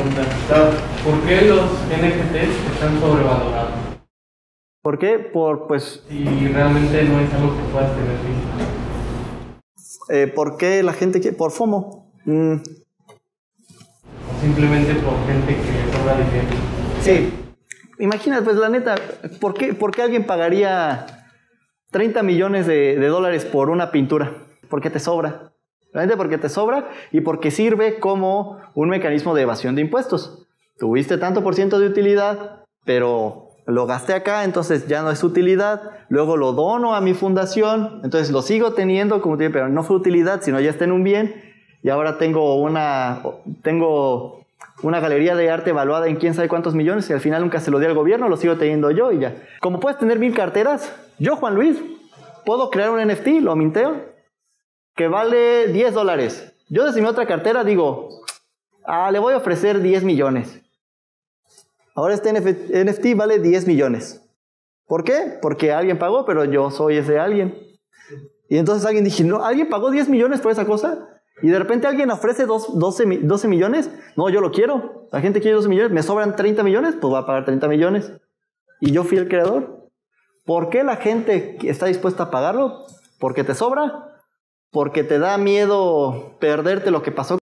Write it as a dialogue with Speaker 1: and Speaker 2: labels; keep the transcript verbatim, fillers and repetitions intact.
Speaker 1: pregunta. ¿Por qué los N F Ts están sobrevalorados?
Speaker 2: ¿Por qué? Por, pues...
Speaker 1: Si realmente no es algo que puedas tener visto.
Speaker 2: Eh, ¿Por qué la gente quiere? Por FOMO. Mm.
Speaker 1: O simplemente por gente que le sobra dinero.
Speaker 2: Sí. Imagina, pues la neta, ¿por qué, por qué alguien pagaría treinta millones de, de dólares por una pintura? Porque te sobra. Realmente porque te sobra y porque sirve como un mecanismo de evasión de impuestos. Tuviste tanto por ciento de utilidad, pero lo gasté acá, entonces ya no es utilidad. Luego lo dono a mi fundación, entonces lo sigo teniendo, como te digo, pero no fue utilidad, sino ya está en un bien. Y ahora tengo una, tengo una galería de arte evaluada en quién sabe cuántos millones y al final nunca se lo di al gobierno, lo sigo teniendo yo y ya. Como puedes tener mil carteras, yo, Juan Luis, puedo crear un N F T, lo minteo, que vale diez dólares. Yo desde mi otra cartera digo, ah, le voy a ofrecer diez millones. Ahora este N F T vale diez millones. ¿Por qué? Porque alguien pagó, pero yo soy ese alguien. Y entonces alguien dije, no, ¿alguien pagó diez millones por esa cosa? Y de repente alguien ofrece doce millones. No, yo lo quiero. La gente quiere doce millones. ¿Me sobran treinta millones? Pues va a pagar treinta millones. Y yo fui el creador. ¿Por qué la gente está dispuesta a pagarlo? ¿Porque te sobra? ¿Porque te da miedo perderte lo que pasó